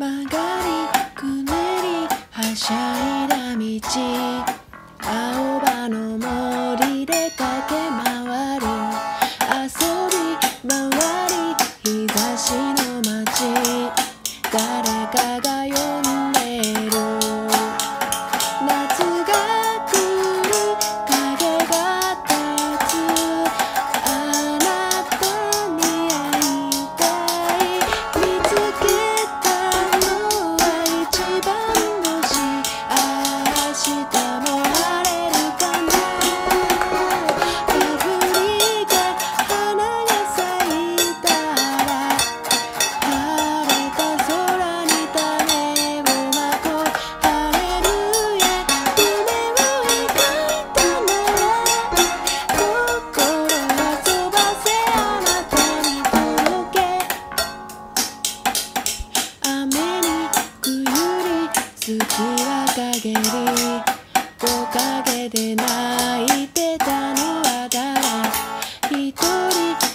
曲がりくねりはしゃいだ道、青葉の森で駆け回る、遊び回り日差しの街、誰かが呼んでる。夏が来る、影が立つ、あなたに会いたい。見つけたのは一番星、明日も晴れるかな。アフリカ花が咲いたら、晴れた空に種をまこう。ハレルヤ、夢を描いたなら、心遊ばせあなたに届け。雨にくゆり月は陰り、木陰で泣いてたのは誰一人